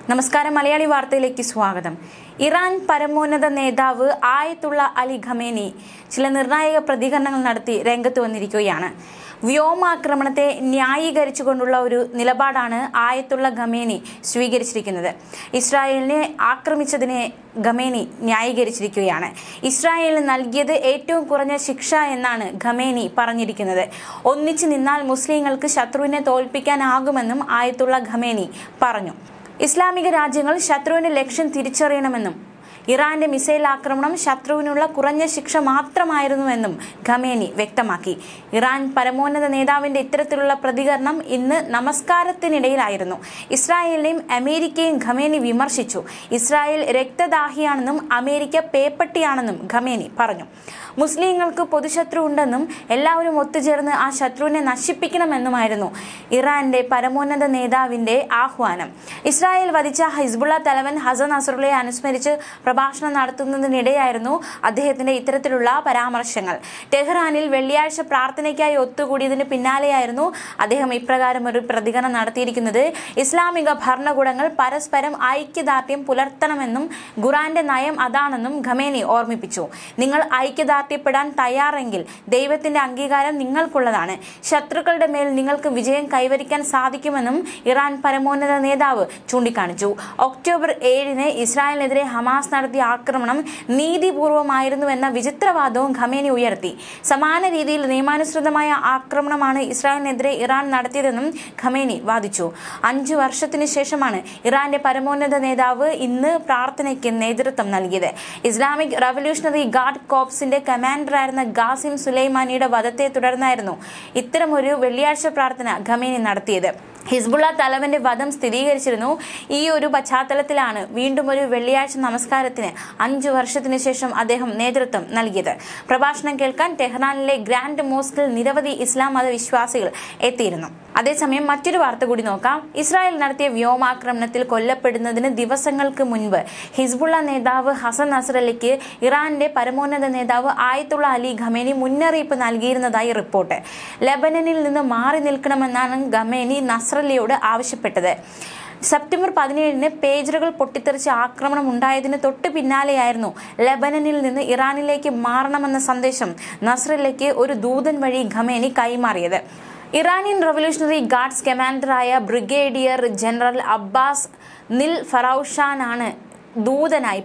നമസ്കാരം, മലയാളി വാർത്തയിലേക്ക് സ്വാഗതം. ഇറാൻ പരമോന്നത നേതാവ് ആയത്തുള്ള അലി ഖമേനി ചില നിർണായക പ്രതികരണങ്ങൾ നടത്തി രംഗത്ത് വന്നിരിക്കുകയാണ്. വ്യോമാക്രമണത്തെ ന്യായീകരിച്ചുകൊണ്ടുള്ള ഒരു നിലപാടാണ് ആയത്തുള്ള ഖമേനി സ്വീകരിച്ചിരിക്കുന്നത്. ഇസ്രായേലിനെ ആക്രമിച്ചതിനെ ഖമേനി ന്യായീകരിച്ചിരിക്കുകയാണ്. ഇസ്രായേലിന് നൽകിയത് ഏറ്റവും കുറഞ്ഞ ശിക്ഷ എന്നാണ് ഖമേനി പറഞ്ഞിരിക്കുന്നത്. ഒന്നിച്ചു നിന്നാൽ മുസ്ലിങ്ങൾക്ക് ശത്രുവിനെ തോൽപ്പിക്കാനാകുമെന്നും ആയത്തുള്ള ഖമേനി പറഞ്ഞു. ഇസ്ലാമിക രാജ്യങ്ങൾ ശത്രുവിന്റെ ലക്ഷ്യം തിരിച്ചറിയണമെന്നും ഇറാന്റെ മിസൈൽ ആക്രമണം ശത്രുവിനുള്ള കുറഞ്ഞ ശിക്ഷ മാത്രമായിരുന്നുവെന്നും ഖമേനി വ്യക്തമാക്കി. ഇറാൻ പരമോന്നത നേതാവിന്റെ ഇത്തരത്തിലുള്ള പ്രതികരണം ഇന്ന് നമസ്കാരത്തിനിടയിലായിരുന്നു. ഇസ്രായേലിനെയും അമേരിക്കയും ഖമേനി വിമർശിച്ചു. ഇസ്രായേൽ രക്തദാഹിയാണെന്നും അമേരിക്ക പേപ്പട്ടിയാണെന്നും ഖമേനി പറഞ്ഞു. മുസ്ലിങ്ങൾക്ക് പൊതുശത്രു ഉണ്ടെന്നും എല്ലാവരും ഒത്തുചേർന്ന് ആ ശത്രുവിനെ നശിപ്പിക്കണമെന്നുമായിരുന്നു ഇറാന്റെ പരമോന്നത നേതാവിന്റെ ആഹ്വാനം. ഇസ്രായേൽ വധിച്ച ഹിസ്ബുള്ള തലവൻ ഹസൻ നസ്രള്ളയെ അനുസ്മരിച്ച് പ്രഭാഷണം നടത്തുന്നതിനിടെയായിരുന്നു അദ്ദേഹത്തിന്റെ ഇത്തരത്തിലുള്ള പരാമർശങ്ങൾ. ടെഹ്റാനിൽ വെള്ളിയാഴ്ച പ്രാർത്ഥനയ്ക്കായി ഒത്തുകൂടിയതിന് പിന്നാലെയായിരുന്നു അദ്ദേഹം ഇപ്രകാരം ഒരു പ്രതികരണം നടത്തിയിരിക്കുന്നത്. ഇസ്ലാമിക ഭരണകൂടങ്ങൾ പരസ്പരം ഐക്യദാർഢ്യം പുലർത്തണമെന്നും ഖുർആന്റെ നയം അതാണെന്നും ഖമേനി ഓർമ്മിപ്പിച്ചു. നിങ്ങൾ ഐക്യദാർഢ്യപ്പെടാൻ തയ്യാറെങ്കിൽ ദൈവത്തിന്റെ അംഗീകാരം നിങ്ങൾക്കുള്ളതാണ്. ശത്രുക്കളുടെ മേൽ നിങ്ങൾക്ക് വിജയം കൈവരിക്കാൻ സാധിക്കുമെന്നും ഇറാൻ പരമോന്നത നേതാവ് ചൂണ്ടിക്കാണിച്ചു. ഒക്ടോബർ 7-ന് ഇസ്രായേലിനെതിരെ ഹമാസ് നടത്തിയ ആക്രമണം നീതിപൂർവമായിരുന്നുവെന്ന വിചിത്രവാദവും ഖമേനി ഉയർത്തി. സമാന രീതിയിൽ നിയമാനുസൃതമായ ആക്രമണമാണ് ഇസ്രായേലിനെതിരെ ഇറാൻ നടത്തിയതെന്നും ഖമേനി വാദിച്ചു. 5 വർഷത്തിനു ശേഷമാണ് ഇറാന്റെ പരമോന്നത നേതാവ് ഇന്ന് പ്രാർത്ഥനയ്ക്ക് നേതൃത്വം നൽകിയത്. ഇസ്ലാമിക് റവല്യൂഷണറി ഗാർഡ് കോർപ്സിന്റെ കമാൻഡറായിരുന്ന ഖാസിം സുലൈമാനിയുടെ വധത്തെ തുടർന്നായിരുന്നു ഇത്തരമൊരു വെള്ളിയാഴ്ച പ്രാർത്ഥന ഖമേനി നടത്തിയത്. ഹിസ്ബുള്ള തലവന്റെ വധം സ്ഥിരീകരിച്ചിരുന്നു. ഈ ഒരു പശ്ചാത്തലത്തിലാണ് വീണ്ടും ഒരു വെള്ളിയാഴ്ച നമസ്കാരത്തിന് 5 വർഷത്തിനു ശേഷം അദ്ദേഹം നേതൃത്വം നൽകിയത്. പ്രഭാഷണം കേൾക്കാൻ ടെഹ്റാനിലെ ഗ്രാൻഡ് മോസ്കിൽ നിരവധി ഇസ്ലാം മത വിശ്വാസികൾ എത്തിയിരുന്നു. അതേസമയം മറ്റൊരു വാർത്ത കൂടി നോക്കാം. ഇസ്രായേൽ നടത്തിയ വ്യോമാക്രമണത്തിൽ കൊല്ലപ്പെടുന്നതിന് ദിവസങ്ങൾക്ക് മുൻപ് ഹിസ്ബുള്ള നേതാവ് ഹസൻ നസ്രല്ലയ്ക്ക് ഇറാന്റെ പരമോന്നത നേതാവ് ആയത്തുള്ള അലി ഖമേനി മുന്നറിയിപ്പ് നൽകിയിരുന്നതായി റിപ്പോർട്ട്. ലെബനനിൽ നിന്ന് മാറി നിൽക്കണമെന്നാണ് ഖമേനി നസ്രല്ലയോട് ആവശ്യപ്പെട്ടത്. സെപ്റ്റംബർ 17-ന് പേജറുകൾ പൊട്ടിത്തെറിച്ച് ആക്രമണം ഉണ്ടായതിന് തൊട്ട് പിന്നാലെയായിരുന്നു ലെബനനിൽ നിന്ന് ഇറാനിലേക്ക് മാറണമെന്ന സന്ദേശം നസ്രല്ലയ്ക്ക് ഒരു ദൂതൻ വഴി ഖമേനി കൈമാറിയത്. ഇറാനിയൻ റവല്യൂഷണറി ഗാർഡ്സ് കമാൻഡറായ ബ്രിഗേഡിയർ ജനറൽ അബ്ബാസ് നിൽ ഫറൌഷാനാണ് ദൂതനായി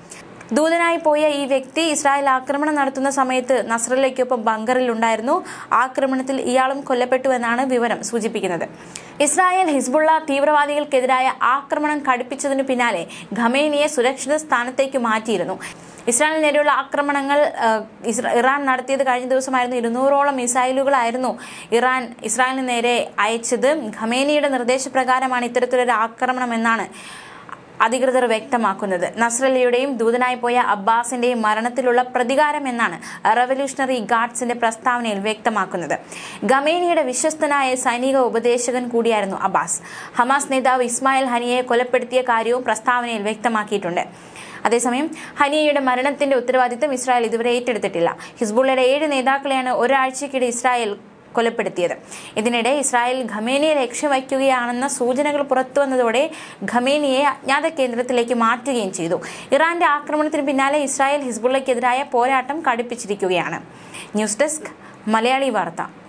പോയ ഈ വ്യക്തി ഇസ്രായേൽ ആക്രമണം നടത്തുന്ന സമയത്ത് നസ്രല്ലയ്ക്കൊപ്പം ബങ്കറിൽ ഉണ്ടായിരുന്നു. ആക്രമണത്തിൽ ഇയാളും കൊല്ലപ്പെട്ടുവെന്നാണ് വിവരം സൂചിപ്പിക്കുന്നത്. ഇസ്രായേൽ ഹിസ്ബുള്ള തീവ്രവാദികൾക്കെതിരായ ആക്രമണം കടുപ്പിച്ചതിനു പിന്നാലെ ഖമേനിയെ സുരക്ഷിത സ്ഥാനത്തേക്ക് മാറ്റിയിരുന്നു. ഇസ്രായേലിന് നേരെയുള്ള ആക്രമണങ്ങൾ ഇറാൻ നടത്തിയത് കഴിഞ്ഞ ദിവസമായിരുന്നു. 200ഓളം മിസൈലുകളായിരുന്നു ഇറാൻ ഇസ്രായേലിന് നേരെ അയച്ചത്. ഖമേനിയുടെ നിർദ്ദേശപ്രകാരമാണ് ഇത്തരത്തിലൊരു ആക്രമണം എന്നാണ് അധികൃതർ വ്യക്തമാക്കുന്നത്. നസ്രല്ലയുടെയും ദൂതനായി പോയ അബ്ബാസിന്റെയും മരണത്തിലുള്ള പ്രതികാരം എന്നാണ് റവല്യൂഷണറി ഗാർഡ്സിന്റെ പ്രസ്താവനയിൽ വ്യക്തമാക്കുന്നത്. ഖമേനിയുടെ വിശ്വസ്തനായ സൈനിക ഉപദേശകൻ കൂടിയായിരുന്നു അബ്ബാസ്. ഹമാസ് നേതാവ് ഇസ്മായിൽ ഹനിയെ കൊലപ്പെടുത്തിയ കാര്യവും പ്രസ്താവനയിൽ വ്യക്തമാക്കിയിട്ടുണ്ട്. അതേസമയം ഹനിയയുടെ മരണത്തിന്റെ ഉത്തരവാദിത്തം ഇസ്രായേൽ ഇതുവരെ ഏറ്റെടുത്തിട്ടില്ല. ഹിസ്ബുള്ളയുടെ 7 നേതാക്കളെയാണ് ഒരാഴ്ചക്കിടെ ഇസ്രായേൽ കൊലപ്പെടുത്തിയത്. ഇതിനിടെ ഇസ്രായേൽ ഖമേനിയെ ലക്ഷ്യം വയ്ക്കുകയാണെന്ന സൂചനകൾ പുറത്തുവന്നതോടെ ഖമേനിയെ അജ്ഞാത കേന്ദ്രത്തിലേക്ക് മാറ്റുകയും ചെയ്തു. ഇറാന്റെ ആക്രമണത്തിന് പിന്നാലെ ഇസ്രായേൽ ഹിസ്ബുള്ളയ്ക്കെതിരായ പോരാട്ടം കടുപ്പിച്ചിരിക്കുകയാണ്. ന്യൂസ് ഡെസ്ക്, മലയാളി വാർത്ത.